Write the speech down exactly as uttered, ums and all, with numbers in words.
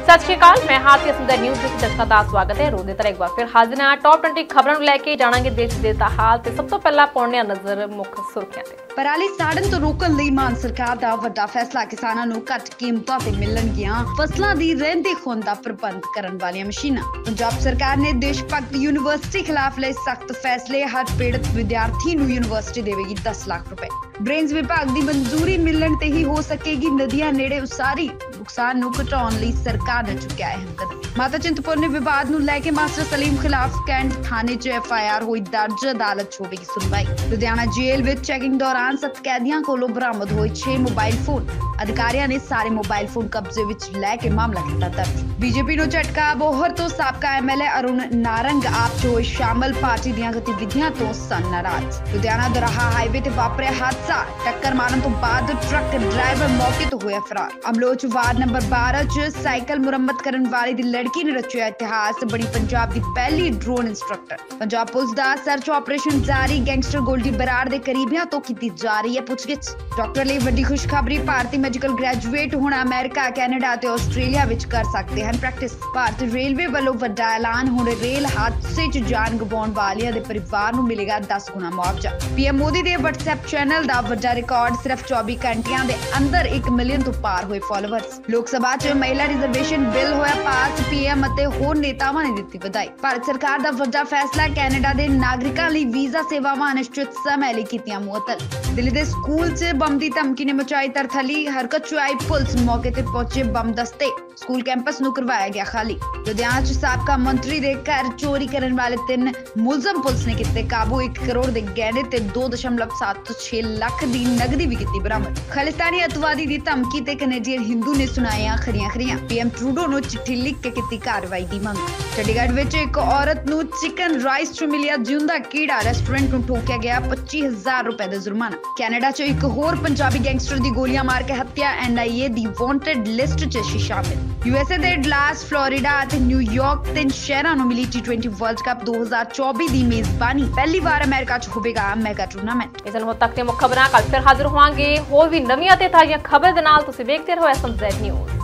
सत श्री अकाल, मैं हाथी सुंदर न्यूज़ ਵਿੱਚ ਦਰਸ਼ਕਾਂ ਦਾ ਸਵਾਗਤ ਹੈ। ਰੋਜ਼ ਦੀ ਤਰ੍ਹਾਂ ਇੱਕ ਵਾਰ ਫਿਰ ਹਾਜ਼ਰ ਹਾਂ ਟੌਪ बीस ਖਬਰਾਂ ਨੂੰ ਲੈ ਕੇ ਜਾਣਾਂਗੇ ਦੇਸ਼ ਦੇ ਹਾਲ ਤੇ ਸਭ ਤੋਂ ਪਹਿਲਾਂ ਪਾਉਣੇ ਨਜ਼ਰ ਮੁੱਖ ਸੁਰਖੀਆਂ ਤੇ। ਪਰਾਲੀ ਸਾੜਨ ਤੋਂ ਰੋਕਣ ਲਈ ਮਾਨ ਸਰਕਾਰ ਦਾ ਵੱਡਾ ਫੈਸਲਾ, ਕਿਸਾਨਾਂ ਨੂੰ ਘੱਟ ਕੀਮਤਾਂ ਤੇ ਮਿਲਣਗੀਆਂ ਫਸਲਾਂ ਦੀ ਰਹਿੰਦੇ ਖੂਨ ਦਾ ਪ੍ਰਬੰਧ ਕਰਨ ਵਾਲੀਆਂ ਮਸ਼ੀਨਾਂ। ਪੰਜਾਬ ਸਰਕਾਰ ਨੇ ਦੇਸ਼ ਭਗਤ ਯੂਨੀਵਰਸਿਟੀ ਖਿਲਾਫ ਲਏ ਸਖਤ ਫੈਸਲੇ, ਹਰ ਪੀੜਤ ਵਿਦਿਆਰਥੀ ਨੂੰ ਯੂਨੀਵਰਸਿਟੀ ਦੇਵੇਗੀ दस ਲੱਖ ਰੁਪਏ। ਬ੍ਰੇਨਜ਼ ਵਿਭਾਗ ਦੀ ਮਨਜ਼ੂਰੀ ਮਿਲਣ ਤੇ ਹੀ ਹੋ ਸਕੇਗੀ ਨਦੀਆਂ ਨੇੜੇ ਉਸਾਰੀ, ਨੁਕਸਾਨ ਨੂੰ ਘਟਾਉਣ ਲਈ ਸਰਕਾਰ ਨੇ ਚੁੱਕਿਆ ਅਹਿਮ ਕਦਮ। ਮਾਤਾ ਚਿੰਤਪੁਰਨੀ ਵਿਵਾਦ ਨੂੰ ਲੈ ਕੇ ਮਾਸਟਰ ਸਲੀਮ ਖਿਲਾਫ ਕੈਂਟ ਥਾਣੇ 'ਚ ਐਫ ਆਈ ਆਰ ਹੋਈ ਦਰਜ, ਅਦਾਲਤ 'ਚ ਹੋਵੇਗੀ ਸੁਣਵਾਈ। ਲੁਧਿਆਣਾ ਜੇਲ੍ਹ ਵਿੱਚ ਚੈਕਿੰਗ ਦੌਰਾਨ ਸੱਤ ਕੈਦੀਆਂ ਕੋਲੋਂ ਬਰਾਮਦ ਹੋਏ छह ਮੋਬਾਈਲ ਫੋਨ, ਅਧਿਕਾਰੀਆਂ ਨੇ ਸਾਰੇ ਮੋਬਾਈਲ ਫੋਨ ਕਬਜ਼ੇ ਵਿੱਚ ਲੈ ਕੇ ਮਾਮਲਾ ਕੀਤਾ ਦਰਜ। ਬੀਜੇਪੀ ਨੂੰ ਝਟਕਾ, ਬੋਹਰ ਤੋਂ ਸਾਬਕਾ M L A Arun Narang AAP 'ਚ ਹੋਏ ਸ਼ਾਮਲ, ਪਾਰਟੀ ਦੀਆਂ ਗਤੀਵਿਧੀਆਂ ਤੋਂ ਸਨ ਨਾਰਾਜ਼। ਲੁਧਿਆਣਾ ਦੋਰਾਹਾ ਹਾਈਵੇ ਤੇ ਵਾਪਰਿਆ ਹਾਦਸਾ, ਟੱਕਰ ਮਾਰਨ ਤੋਂ ਬਾਅਦ ਟਰੱਕ ਡਰਾਈਵਰ ਮੌਕੇ ਤੋਂ ਹੋਇਆ ਫਰਾਰ। ਅਮਲੋਚ ਵਾਰਡ ਨੰਬਰ ਬਾਰਾਂ 'ਚ ਸਾਈਕਲ ਮੁਰੰਮਤ ਕਰਨ ਵਾਲੀ ਦੀ ਲੜਕੀ ਨੇ ਰਚਿਆ ਇਤਿਹਾਸ, ਬਣੀ ਪੰਜਾਬ ਦੀ ਪਹਿਲੀ ਡਰੋਨ ਇੰਸਟ੍ਰਕਟਰ। ਪੰਜਾਬ ਪੁਲਿਸ ਦਾ ਸਰਚ ਆਪਰੇਸ਼ਨ ਜਾਰੀ, ਗੈਂਗਸਟਰ ਗੋਲਡੀ ਬਰਾੜ ਦੇ ਕਰੀਬੀਆਂ ਤੋਂ ਕੀਤੀ ਜਾ ਰਹੀ ਹੈ ਪੁੱਛਗਿੱਛ। ਡਾਕਟਰ ਲਈ ਵੱਡੀ ਖੁਸ਼ਖਬਰੀ, ਭਾਰਤੀ ਮੈਡੀਕਲ ਗ੍ਰੈਜੂਏਟ ਹੁਣ ਅਮਰੀਕਾ, ਕੈਨੇਡਾ ਤੇ ਆਸਟ੍ਰੇਲੀਆ ਵਿੱਚ ਕਰ ਸਕਦੇ ਹਨ ਪ੍ਰੈਕਟਿਸ। ਭਾਰਤ ਰੇਲਵੇ ਵੱਲੋਂ ਵੱਡਾ ਐਲਾਨ, ਹੁਣ ਰੇਲ ਹਾਦਸੇ 'ਚ ਜਾਨ ਗਵਾਉਣ ਵਾਲਿਆਂ ਦੇ ਪਰਿਵਾਰ ਨੂੰ ਮਿਲੇਗਾ ਦਸ ਗੁਣਾ ਮੁਆਵਜ਼ਾ। ਪੀਐਮ ਮੋਦੀ ਦੇ WhatsApp ਚੈਨਲ ਦਾ ਵੱਡਾ ਰਿਕਾਰਡ, ਸਿਰਫ ਚੌਵੀ ਘੰਟਿਆਂ ਦੇ ਅੰਦਰ ਇੱਕ ਮਿਲੀਅਨ ਤੋਂ ਪਾਰ ਹੋਏ ਫਾਲੋਅਰਸ। ਲੋਕ ਸਭਾ 'ਚ ਮਹਿਲਾ ਰਿਜ਼ਰਵੇਸ਼ਨ ਬਿੱਲ ਹੋਇਆ ਪਾਸ, ਪੀਐਮ ਅਤੇ ਹੋਰ ਨੇਤਾਵਾਂ ਨੇ ਦਿੱਤੀ ਵਧਾਈ। ਭਾਰਤ ਸਰਕਾਰ ਦਾ ਵੱਡਾ ਫੈਸਲਾ, ਕੈਨੇਡਾ ਦੇ ਨਾਗਰਿਕਾਂ ਲਈ ਵੀਜ਼ਾ ਸੇਵਾਵਾਂ ਅਨਿਸ਼ਚਿਤ ਸਮੇਂ ਲਈ ਕੀਤੀਆਂ ਮੁਅੱਤਲ। ਦਿੱਲੀ ਦੇ ਸਕੂਲ 'ਚ ਬੰਬ ਦੀ ਧਮਕੀ ਨੇ ਮਚਾਈ ਤਰਥੱਲੀ, ਹਰਕਤ 'ਚ ਆਈ ਪੁਲਿਸ, ਮੌਕੇ ਤੇ ਪਹੁੰਚੇ ਬੰਬ ਦਸਤੇ, ਸਕੂਲ ਕੈਂਪਸ ਨੂੰ ਕਰਵਾਇਆ ਗਿਆ ਖਾਲੀ। ਲੁਧਿਆਣਾ 'ਚ ਸਾਬਕਾ ਮੰਤਰੀ ਦੇ ਘਰ ਚੋਰੀ ਕਰਨ ਵਾਲੇ ਤਿੰਨ ਮੁਲਜ਼ਮ ਪੁਲਿਸ ਨੇ ਕੀਤੇ ਕਾਬੂ, ਇੱਕ ਕਰੋੜ ਦੇ ਗਹਿਣੇ ਤੇ ਦੋ ਦਸ਼ਮਲਵ ਸੱਤ ਛੇ ਲੱਖ ਦੀ ਨਗਦੀ ਵੀ ਕੀਤੀ ਬਰਾਮਦ। ਖਾਲਿਸਤਾਨੀ ਅੱਤਵਾਦੀ ਦੀ ਧਮਕੀ ਤੇ ਕੈਨੇਡੀਅਨ ਹਿੰਦੂ ਨੇ ਸੁਣਾਈਆਂ ਖਰੀਆਂ ਖਰੀਆਂ, ਪੀਐਮ ਟਰੂਡੋ ਨੂੰ ਚਿੱਠੀ ਲਿਖ ਕੇ ਕੀਤੀ ਕਾਰਵਾਈ ਦੀ ਮੰਗ। ਚੰਡੀਗੜ੍ਹ ਵਿੱਚ ਇੱਕ ਔਰਤ ਨੂੰ ਚਿਕਨ ਰਾਈਸ 'ਚ ਮਿਲਿਆ ਜਿਉਂਦਾ ਕੀੜਾ, ਰੈਸਟੋਰੈਂਟ ਨੂੰ ਠੋਕਿਆ ਗਿਆ ਪੱਚੀ ਹਜ਼ਾਰ ਰੁਪਏ ਦਾ ਜੁਰਮਾਨਾ। ਕੈਨੇਡਾ 'ਚ ਇੱਕ ਹੋਰ ਪੰਜਾਬੀ ਗੈਂਗਸਟਰ ਦੀ ਗੋਲੀਆਂ ਮਾਰ ਕੇ ਹੱਤਿਆ, ਐਨ ਆਈ ਏ ਦੀ ਵਾਂਟਡ ਲਿਸਟ 'ਚ ਸੀ ਸ਼ਾਮਿਲ। ਯੂਐਸਏ ਦੇ ਡਲਾਸ, ਫਲੋਰੀਡਾ ਅਤੇ ਨਿਊਯਾਰਕ ਤਿੰਨ ਸ਼ਹਿਰਾਂ ਨੂੰ ਮਿਲੀ ਟੀ ਟਵੈਂਟੀ ਵਰਲਡ ਕੱਪ ਦੋ ਹਜ਼ਾਰ ਚੌਬੀ ਦੀ ਮੇਜ਼ਬਾਨੀ, ਪਹਿਲੀ ਵਾਰ ਅਮਰੀਕਾ 'ਚ ਹੋਵੇਗਾ ਮੈਗਾ ਟੂਰਨਾਮੈਂਟ। ਇਸ ਨੂੰ ਤੱਕ ਤੇ ਮੁੱਖ ਖਬਰਾਂ ਕੱਲ ਫਿਰ ਹਾਜ਼ਰ ਹੋਵਾਂਗੇ ਹੋਰ ਵੀ ਨਵੀਆਂ ਤੇ ਤਾਜ਼ੀਆਂ ਖਬਰਾਂ ਦੇ ਨਾਲ। ਤੁਸੀਂ ਵੇਖਦੇ ਰਹੋ ਐਸ ਐਮ ਜ਼ੈਡ ਨਿਊਜ਼।